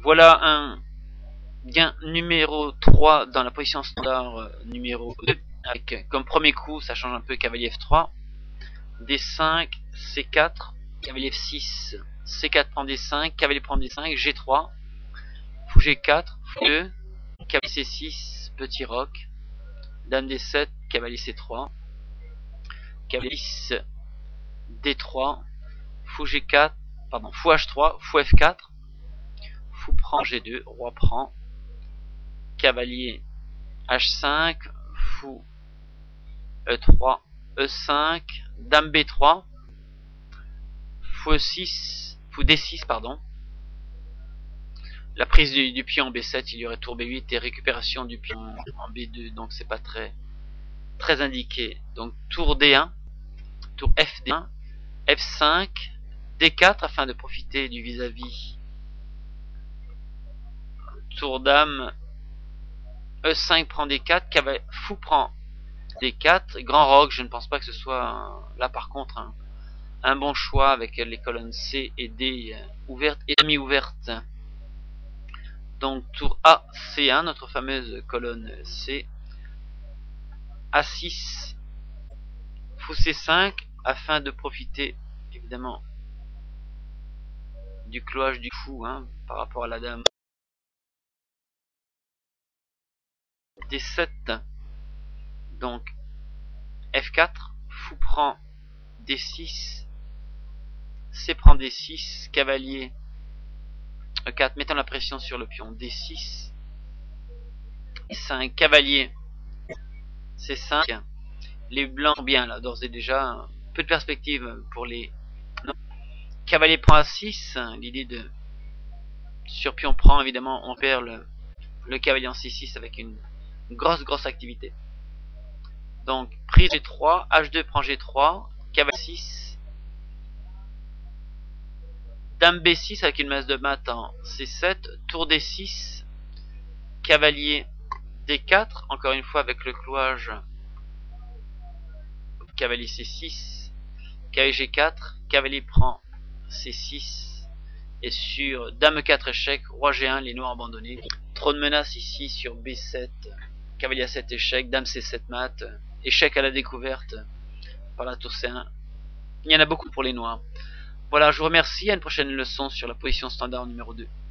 Voilà un gain numéro 3 dans la position standard numéro 2, avec comme premier coup, ça change un peu, cavalier F3, D5, C4, cavalier F6, C4 prend D5, cavalier prend D5, G3, fou G4, fou 2, cavalier C6, petit roc, dame D7, cavalier C3, cavalier 10, D3, fou G4, pardon, fou H3, fou F4, fou prend G2, roi prend, cavalier H5, fou E3, E5, dame B3, fou E6, fou D6, pardon. La prise du pion en B7, il y aurait tour B8 et récupération du pion en B2, donc c'est pas très indiqué. Donc tour D1, tour FD1, F5, D4 afin de profiter du vis-à-vis. Tour dame, E5 prend D4, cavalier, fou prend D4, grand roc, je ne pense pas que ce soit là par contre un bon choix avec les colonnes C et D ouvertes et demi-ouvertes. Donc tour A, C1, notre fameuse colonne C, A6, fou C5 afin de profiter évidemment du cloage du fou par rapport à la dame. D7, donc F4, fou prend D6, C prend D6, cavalier E4, mettant la pression sur le pion D6, C5, cavalier C5, les blancs sont bien là, d'ores et déjà, peu de perspective pour les... Non. Cavalier prend A6, l'idée de sur pion prend, évidemment, on perd le cavalier en C6 avec une grosse activité. Donc, prise G3, H2 prend G3, cavalier 6, dame B6 avec une masse de mat en C7, tour D6, cavalier D4, encore une fois avec le cloage, cavalier C6, cavalier G4, cavalier prend C6, et sur dame 4 échec, roi G1, les noirs abandonnés. Trop de menaces ici sur B7, cavalier A7 échec, dame C7 mat, échec à la découverte par la tour C1. Il y en a beaucoup pour les noirs. Voilà, je vous remercie, à une prochaine leçon sur la position standard numéro 2.